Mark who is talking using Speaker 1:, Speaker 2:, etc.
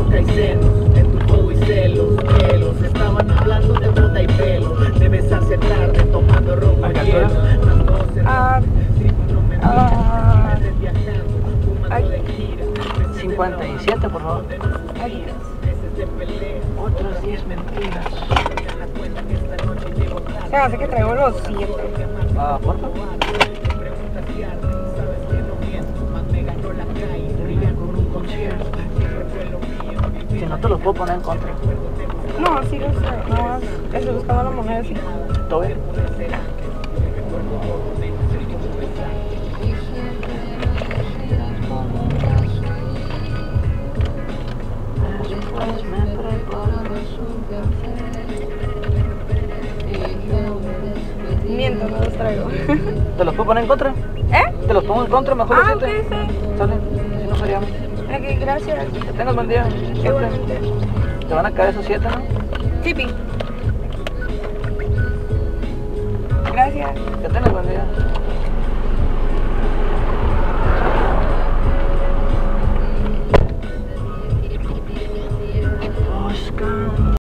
Speaker 1: boca y senos, en tu juego y celos, celos. Estaban hablando de boda y pelo. Debes aceptar de tomando ron con hielo.
Speaker 2: Ay.
Speaker 3: 57, por favor.
Speaker 2: Ay, Dios.
Speaker 3: Otras 10 mentiras.
Speaker 2: Se hace que traigo los 7.
Speaker 3: Ah, por favor. Si no te los puedo poner en contra.
Speaker 2: No, sí lo sé. No, estoy buscando la moneda, sí.
Speaker 3: ¿Todo bien?
Speaker 2: Miento, no los traigo.
Speaker 3: ¿Te los puedo poner en contra?
Speaker 2: ¿Eh?
Speaker 3: ¿Te los pongo en contra? Mejor
Speaker 2: Ah,
Speaker 3: los
Speaker 2: ok,
Speaker 3: 7.
Speaker 2: sí.
Speaker 3: Sale, si no seríamos.
Speaker 2: Ok, gracias.
Speaker 3: Que tengas buen día.
Speaker 2: Igualmente.
Speaker 3: Te van a caer esos 7, ¿no?
Speaker 2: Tipi. Gracias.
Speaker 3: Que tengas buen día.